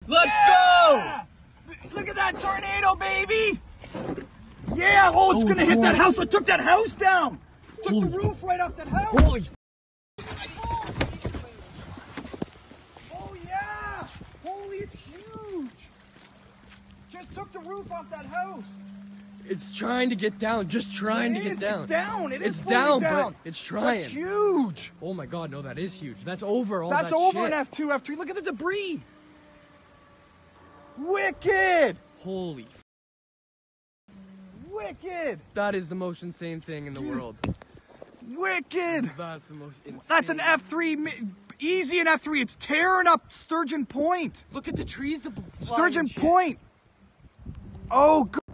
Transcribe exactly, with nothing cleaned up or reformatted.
Let's yeah! go! Look at that tornado, baby! Yeah, oh, it's oh, gonna hit that house. It took that house down. Took Holy. the roof right off that house. Holy. Oh, yeah. Holy, it's huge. Just took the roof off that house. It's trying to get down. Just trying it to is, get down. It's down. It is it's down, down, but it's trying. That's huge. Oh my God, no, that is huge. That's over all That's that over shit. an F two, F three. Look at the debris. Wicked. Holy. Wicked. That is the most insane thing in the world. Wicked. That's the most insane. That's an F three. Easy an F three. It's tearing up Sturgeon Point. Look at the trees. The Sturgeon Point. Oh, God.